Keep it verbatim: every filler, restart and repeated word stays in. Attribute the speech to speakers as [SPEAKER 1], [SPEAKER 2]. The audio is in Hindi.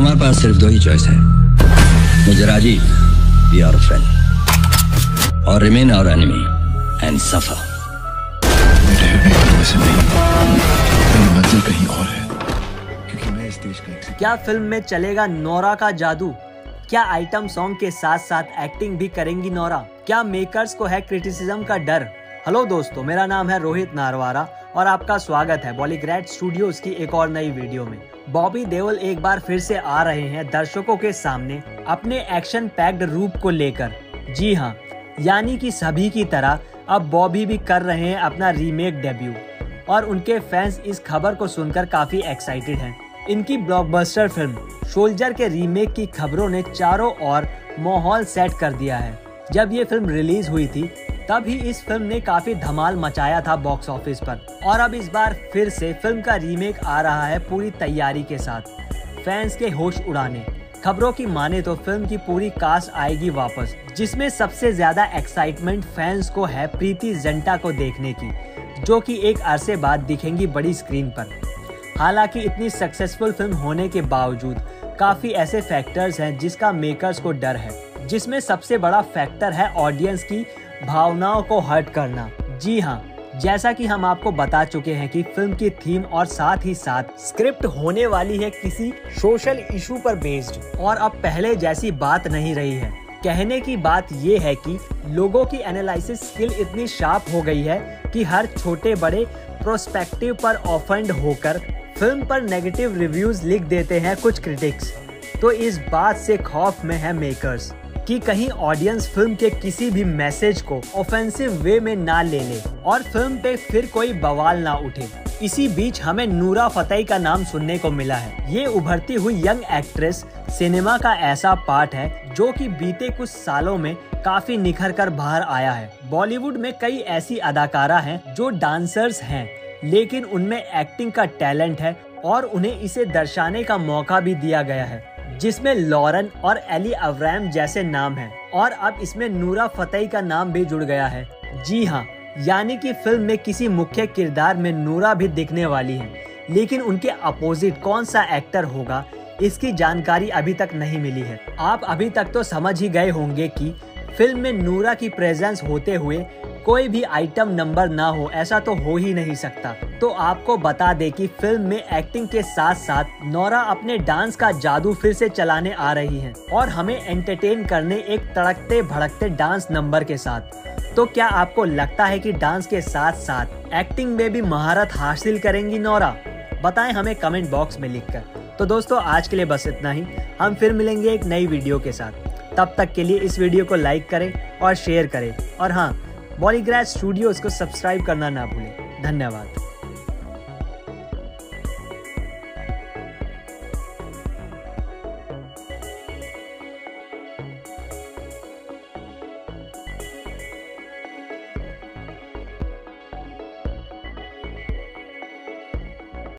[SPEAKER 1] तुम्हारे पास सिर्फ दो ही चॉइस है, मुझे राजी बी आवर फ्रेंड और रिमेन आवर एनिमी एंड सफर। मंजिल कहीं और है, क्योंकि मैं इस देश का।
[SPEAKER 2] क्या फिल्म में चलेगा नोरा का जादू? क्या आइटम सॉन्ग के साथ साथ एक्टिंग भी करेंगी नोरा? क्या मेकर्स को है क्रिटिसिज्म का डर? हेलो दोस्तों, मेरा नाम है रोहित नारवारा और आपका स्वागत है बॉलीग्रैड स्टूडियोज की एक और नई वीडियो में। बॉबी देओल एक बार फिर से आ रहे हैं दर्शकों के सामने अपने एक्शन पैक्ड रूप को लेकर। जी हाँ, यानी कि सभी की तरह अब बॉबी भी कर रहे हैं अपना रीमेक डेब्यू और उनके फैंस इस खबर को सुनकर काफी एक्साइटेड हैं। इनकी ब्लॉकबस्टर फिल्म सोल्जर के रीमेक की खबरों ने चारों ओर माहौल सेट कर दिया है। जब ये फिल्म रिलीज हुई थी तब ही इस फिल्म ने काफी धमाल मचाया था बॉक्स ऑफिस पर, और अब इस बार फिर से फिल्म का रीमेक आ रहा है पूरी तैयारी के साथ, फैंस के होश उड़ाने। खबरों की माने तो फिल्म की पूरी कास्ट आएगी वापस, जिसमें सबसे ज्यादा एक्साइटमेंट फैंस को है प्रीति जिंटा को देखने की, जो कि एक अरसे बाद दिखेंगी बड़ी स्क्रीन पर। हालांकि इतनी सक्सेसफुल फिल्म होने के बावजूद काफी ऐसे फैक्टर्स हैं जिसका मेकर्स को डर है, जिसमें सबसे बड़ा फैक्टर है ऑडियंस की भावनाओं को हर्ट करना। जी हाँ, जैसा कि हम आपको बता चुके हैं कि फिल्म की थीम और साथ ही साथ स्क्रिप्ट होने वाली है किसी सोशल इशू पर बेस्ड, और अब पहले जैसी बात नहीं रही है। कहने की बात ये है कि लोगों की एनालिसिस स्किल इतनी शार्प हो गई है कि हर छोटे बड़े प्रोस्पेक्टिव पर ऑफेंड होकर फिल्म पर नेगेटिव रिव्यूज लिख देते हैं कुछ क्रिटिक्स। तो इस बात से खौफ में है मेकर्स कि कहीं ऑडियंस फिल्म के किसी भी मैसेज को ऑफेंसिव वे में ना ले ले और फिल्म पे फिर कोई बवाल ना उठे। इसी बीच हमें नूरा फतेही का नाम सुनने को मिला है। ये उभरती हुई यंग एक्ट्रेस सिनेमा का ऐसा पार्ट है जो कि बीते कुछ सालों में काफी निखर कर बाहर आया है। बॉलीवुड में कई ऐसी अदाकारा हैं जो डांसर्स हैं, लेकिन उनमें एक्टिंग का टैलेंट है और उन्हें इसे दर्शाने का मौका भी दिया गया है, जिसमें लॉरेन और एली अब्राहम जैसे नाम हैं, और अब इसमें नूरा फतेही का नाम भी जुड़ गया है। जी हाँ, यानी कि फिल्म में किसी मुख्य किरदार में नूरा भी दिखने वाली है, लेकिन उनके अपोजिट कौन सा एक्टर होगा इसकी जानकारी अभी तक नहीं मिली है। आप अभी तक तो समझ ही गए होंगे कि फिल्म में नूरा की प्रेजेंस होते हुए कोई भी आइटम नंबर ना हो, ऐसा तो हो ही नहीं सकता। तो आपको बता दे कि फिल्म में एक्टिंग के साथ साथ नोरा अपने डांस का जादू फिर से चलाने आ रही हैं और हमें एंटरटेन करने एक तड़कते भड़कते डांस नंबर के साथ। तो क्या आपको लगता है कि डांस के साथ साथ एक्टिंग में भी महारत हासिल करेंगी नोरा? बताएं हमें कमेंट बॉक्स में लिखकर। तो दोस्तों, आज के लिए बस इतना ही। हम फिर मिलेंगे एक नई वीडियो के साथ। तब तक के लिए इस वीडियो को लाइक करें और शेयर करें, और हाँ, बॉलीग्रैड स्टूडियोज को सब्सक्राइब करना ना भूलें। धन्यवाद।